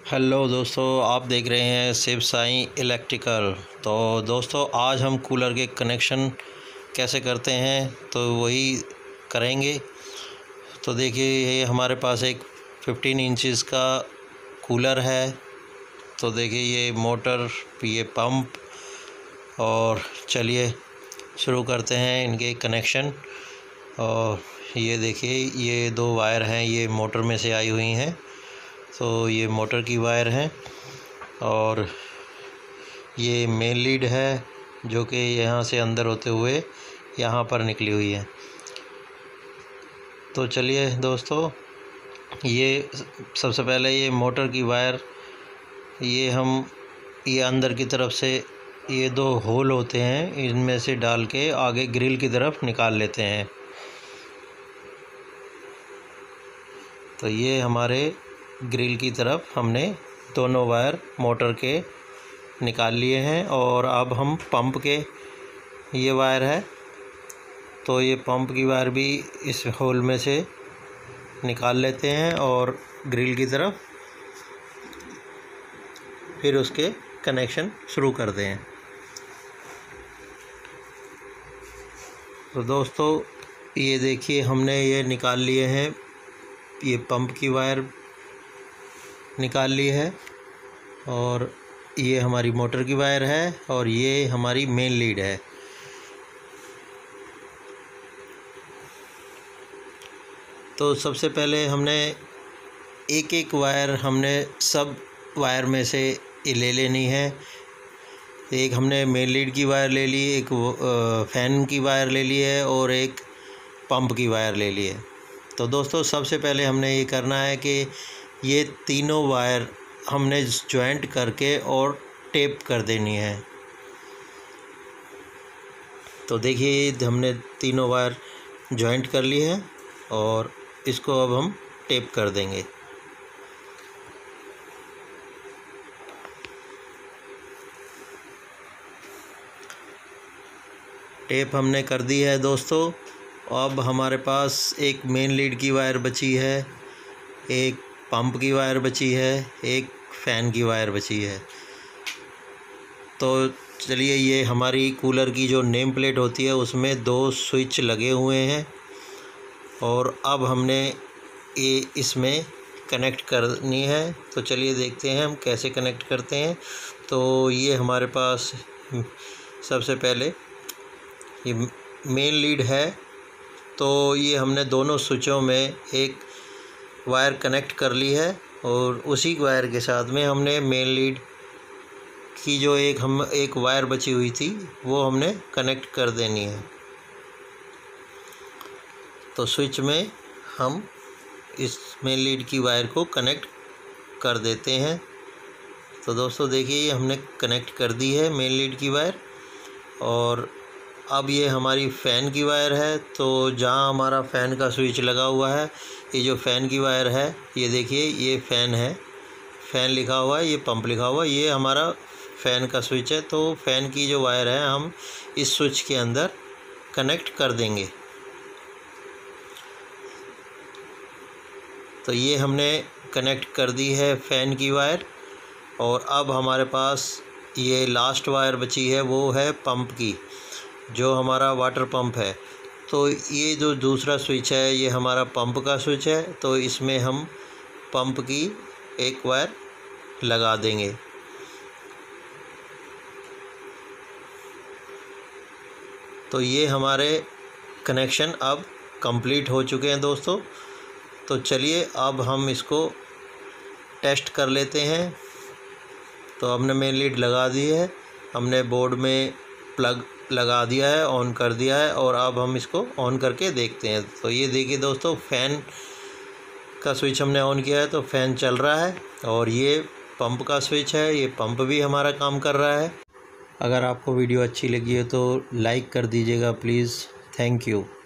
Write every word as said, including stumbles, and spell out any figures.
Hello दोस्तों, आप देख रहे हैं शिव साई इलेक्ट्रिकल। तो दोस्तों आज हम कूलर के कनेक्शन कैसे करते हैं तो वही करेंगे। तो देखिए ये हमारे पास एक पंद्रह इंचेस का कूलर है। तो देखिए ये मोटर, ये पंप, और चलिए शुरू करते हैं इनके कनेक्शन। और ये देखिए ये दो वायर हैं, ये मोटर में से आई हुई हैं। तो ये मोटर की वायर है और ये मेन लीड है जो कि यहाँ से अंदर होते हुए यहाँ पर निकली हुई है। तो चलिए दोस्तों, ये सबसे पहले ये मोटर की वायर, ये हम ये अंदर की तरफ से ये दो होल होते हैं, इनमें से डाल के आगे ग्रिल की तरफ निकाल लेते हैं। तो ये हमारे ग्रिल की तरफ हमने दोनों वायर मोटर के निकाल लिए हैं। और अब हम पंप के, ये वायर है तो ये पंप की वायर भी इस होल में से निकाल लेते हैं और ग्रिल की तरफ फिर उसके कनेक्शन शुरू करते हैं। तो दोस्तों ये देखिए हमने ये निकाल लिए हैं, ये पंप की वायर निकाल ली है और ये हमारी मोटर की वायर है और ये हमारी मेन लीड है। तो सबसे पहले हमने एक एक वायर हमने सब वायर में से ले लेनी है। एक हमने मेन लीड की वायर ले ली, एक फ़ैन की वायर ले ली है और एक पंप की वायर ले ली है। तो दोस्तों सबसे पहले हमने ये करना है कि ये तीनों वायर हमने जॉइंट करके और टेप कर देनी है। तो देखिए हमने तीनों वायर जॉइंट कर ली है और इसको अब हम टेप कर देंगे। टेप हमने कर दी है दोस्तों। अब हमारे पास एक मेन लीड की वायर बची है, एक पंप की वायर बची है, एक फ़ैन की वायर बची है। तो चलिए ये हमारी कूलर की जो नेम प्लेट होती है उसमें दो स्विच लगे हुए हैं और अब हमने ये इसमें कनेक्ट करनी है। तो चलिए देखते हैं हम कैसे कनेक्ट करते हैं। तो ये हमारे पास सबसे पहले ये मेन लीड है, तो ये हमने दोनों स्विचों में एक वायर कनेक्ट कर ली है और उसी वायर के साथ में हमने मेन लीड की जो एक हम एक वायर बची हुई थी वो हमने कनेक्ट कर देनी है। तो स्विच में हम इस मेन लीड की वायर को कनेक्ट कर देते हैं। तो दोस्तों देखिए ये हमने कनेक्ट कर दी है मेन लीड की वायर। और अब ये हमारी फ़ैन की वायर है। तो जहाँ हमारा फ़ैन का स्विच लगा हुआ है, ये जो फ़ैन की वायर है, ये देखिए ये फ़ैन है, फ़ैन लिखा हुआ है, ये पंप लिखा हुआ है, ये हमारा फ़ैन का स्विच है। तो फ़ैन की जो वायर है हम इस स्विच के अंदर कनेक्ट कर देंगे। तो ये हमने कनेक्ट कर दी है फ़ैन की वायर। और अब हमारे पास ये लास्ट वायर बची है, वो है पंप की, जो हमारा वाटर पंप है। तो ये जो दूसरा स्विच है ये हमारा पंप का स्विच है। तो इसमें हम पंप की एक वायर लगा देंगे। तो ये हमारे कनेक्शन अब कंप्लीट हो चुके हैं दोस्तों। तो चलिए अब हम इसको टेस्ट कर लेते हैं। तो हमने मेन लीड लगा दी है, हमने बोर्ड में प्लग लगा दिया है, ऑन कर दिया है और अब हम इसको ऑन करके देखते हैं। तो ये देखिए दोस्तों, फ़ैन का स्विच हमने ऑन किया है तो फ़ैन चल रहा है। और ये पंप का स्विच है, ये पंप भी हमारा काम कर रहा है। अगर आपको वीडियो अच्छी लगी है तो लाइक कर दीजिएगा प्लीज़। Thank you.